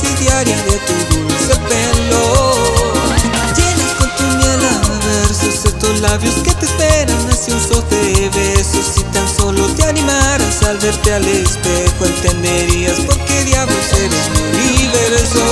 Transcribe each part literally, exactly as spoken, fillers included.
dosis diaria de tu dulce pelo. Llenas con tu miel a versos estos labios que te esperan ansiosos de besos. Si tan solo te animaras al verte al espejo, entenderías por qué diablos eres mi universo.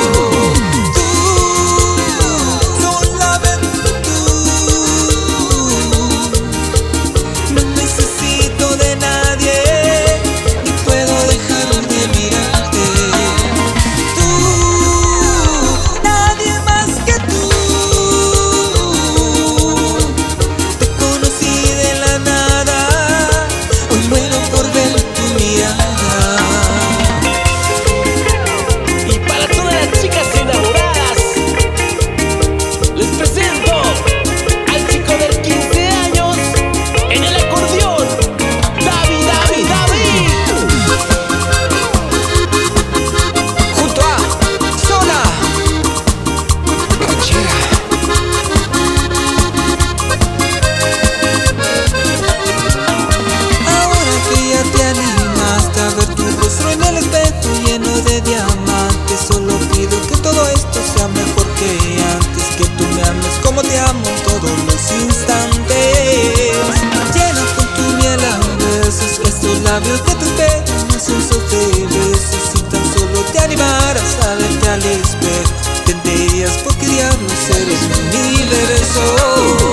Solo pido que todo esto sea mejor que antes, que tú me ames como te amo en todos los instantes. Llenas con tu miel a besos estos labios que te esperan ansiosos de besos. Si tan solo te animaras a verte al espejo, entenderías por qué diablos eres mi universo.